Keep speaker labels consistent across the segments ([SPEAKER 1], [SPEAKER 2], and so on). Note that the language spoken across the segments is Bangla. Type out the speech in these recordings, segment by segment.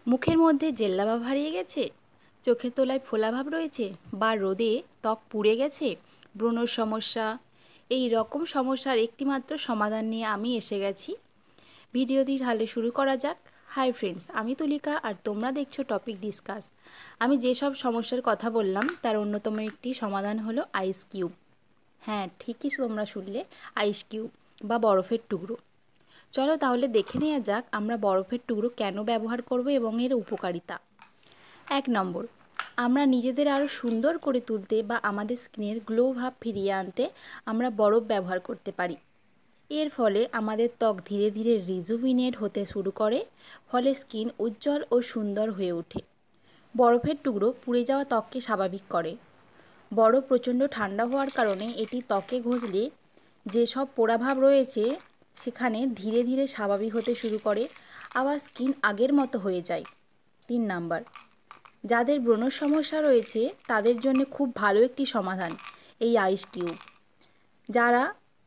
[SPEAKER 1] মুখের মধ্যে জেল্লাভাব হারিয়ে গেছে, চোখের তলায় ফোলাভাব রয়েছে, বা রোদে ত্বক পুড়ে গেছে, ব্রণর সমস্যা, এই রকম সমস্যার একটিমাত্র সমাধান নিয়ে আমি এসে গেছি। ভিডিওটি তাহলে শুরু করা যাক। হাই ফ্রেন্ডস, আমি তুলিকা আর তোমরা দেখছো টপিক ডিসকাস। আমি যেসব সমস্যার কথা বললাম তার অন্যতম একটি সমাধান হলো আইস কিউব। হ্যাঁ, ঠিকই তোমরা শুনলে, আইস কিউব বা বরফের টুকরো। চলো তাহলে দেখে নেওয়া যাক আমরা বরফের টুকরো কেন ব্যবহার করব এবং এর উপকারিতা। 1 নম্বর, আমরা নিজেদের আরও সুন্দর করে তুলতে বা আমাদের স্কিনের গ্লো ভাব ফিরিয়ে আনতে আমরা বরফ ব্যবহার করতে পারি। এর ফলে আমাদের ত্বক ধীরে ধীরে রিজুভিনেট হতে শুরু করে, ফলে স্কিন উজ্জ্বল ও সুন্দর হয়ে ওঠে। বরফের টুকরো পুড়ে যাওয়া ত্বককে স্বাভাবিক করে। বরফ প্রচণ্ড ঠান্ডা হওয়ার কারণে এটি ত্বকে ঘষলে যেসব পোড়াভাব রয়েছে সেখানে ধীরে ধীরে স্বাভাবিক হতে শুরু করে, আবার স্কিন আগের মতো হয়ে যায়। 3 নম্বর, যাদের ব্রণর সমস্যা রয়েছে তাদের জন্য খুব ভালো একটি সমাধান এই আইস কিউব। যারা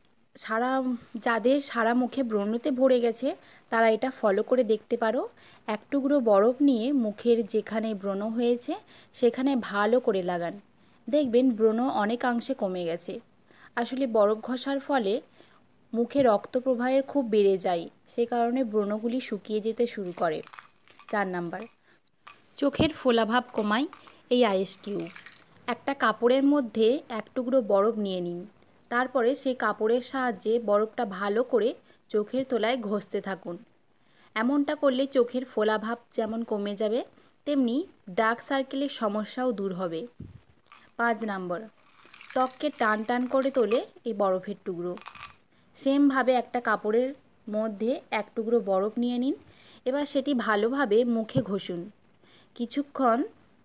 [SPEAKER 1] সারা যাদের সারা মুখে ব্রণতে ভরে গেছে তারা এটা ফলো করে দেখতে পারো। এক টুকরো বরফ নিয়ে মুখের যেখানে ব্রণ হয়েছে সেখানে ভালো করে লাগান, দেখবেন ব্রণ অনেকাংশে কমে গেছে। আসলে বরফ ঘষার ফলে মুখে রক্ত প্রবাহের খুব বেড়ে যায়, সে কারণে ব্রণগুলি শুকিয়ে যেতে শুরু করে। 4 নম্বর, চোখের ফোলাভাব কমায় এই আইস কিউব। একটা কাপড়ের মধ্যে এক টুকরো বরফ নিয়ে নিন, তারপরে সেই কাপড়ের সাহায্যে বরফটা ভালো করে চোখের তলায় ঘষতে থাকুন। এমনটা করলে চোখের ফোলাভাব যেমন কমে যাবে, তেমনি ডার্ক সার্কেলের সমস্যাও দূর হবে। 5 নম্বর, ত্বককে টান টান করে তোলে এই বরফের টুকরো। সেমভাবে একটা কাপড়ের মধ্যে এক টুকরো বরফ নিয়ে নিন, এবার সেটি ভালোভাবে মুখে ঘষুন। কিছুক্ষণ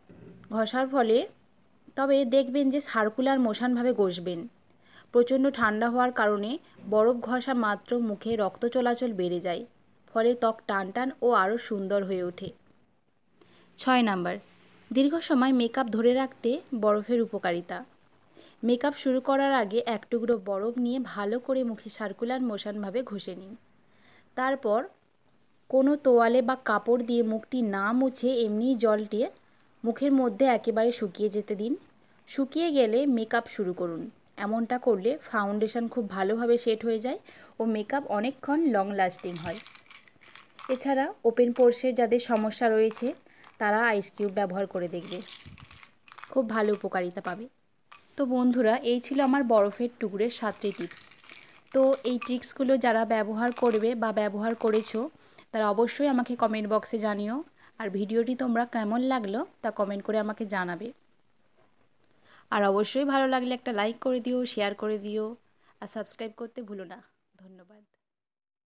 [SPEAKER 1] ঘষার ফলে তবে দেখবেন যে সার্কুলার মোশনভাবে ঘষবেন। প্রচণ্ড ঠান্ডা হওয়ার কারণে বরফ ঘষা মাত্র মুখে রক্ত চলাচল বেড়ে যায়, ফলে ত্বক টানটান ও আরও সুন্দর হয়ে ওঠে। 6 নম্বর, দীর্ঘ সময় মেকআপ ধরে রাখতে বরফের উপকারিতা। মেকআপ শুরু করার আগে এক টুকরো বরফ নিয়ে ভালো করে মুখে সার্কুলার মোশনভাবে ঘষে নিন। তারপর কোনো তোয়ালে বা কাপড় দিয়ে মুখটি না মুছে এমনি জলটি মুখের মধ্যে একেবারে শুকিয়ে যেতে দিন। শুকিয়ে গেলে মেকআপ শুরু করুন। এমনটা করলে ফাউন্ডেশন খুব ভালোভাবে সেট হয়ে যায় ও মেকআপ অনেকক্ষণ লং লাস্টিং হয়। এছাড়া ওপেন পোরসে যাদের সমস্যা রয়েছে তারা আইস কিউব ব্যবহার করে দেখবে, খুব ভালো উপকারিতা পাবে। তো বন্ধুরা, এই ছিল আমার বরফের টুকরের 7টি টিপস। তো এই ট্রিক্সগুলো যারা ব্যবহার করবে বা ব্যবহার করেছো তারা অবশ্যই আমাকে কমেন্ট বক্সে জানিও। আর ভিডিওটি তোমরা কেমন লাগলো তা কমেন্ট করে আমাকে জানাবে। আর অবশ্যই ভালো লাগলে একটা লাইক করে দিও, শেয়ার করে দিও আর সাবস্ক্রাইব করতে ভুলো না। ধন্যবাদ।